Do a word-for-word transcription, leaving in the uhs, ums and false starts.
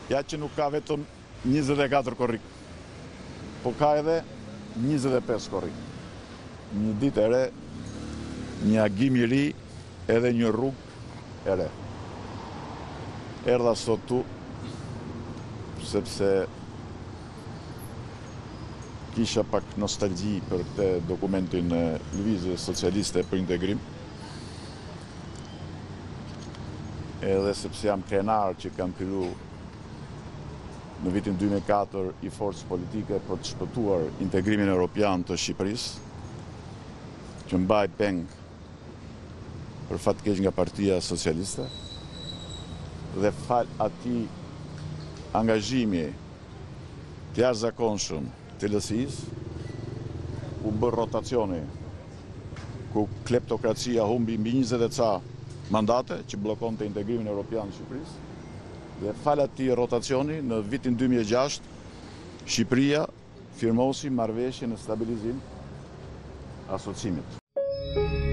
ja që nuk ka vetëm njëzet e katër korrik, po ka edhe njëzet e pesë korrik. Një ditë e re, një agim i ri, edhe një rrugë e re. Erdha sot tu, sepse kisha pak nostalgji për këtë dokumentin e Lëvizjes Socialiste për Integrim, edhe sepse jam krenar që kam fillu në vitin dy mijë e katër i forcë politike për të shpëtuar integrimin evropian të Shqipërisë, që mbaj peng për fatkeq nga Partia Socialiste, dhe fal atij angazhimi të jashtëzakonshëm të L S I-së, u bë rotacioni, ku kleptokracia humbi mbi njëzet e ca mandate që bllokonte integrimin evropian të Shqipërisë, dhe fal atij rotacioni në vitin dy mijë e gjashtë Shqipëria firmosi marrëveshje në stabilizim asociimit.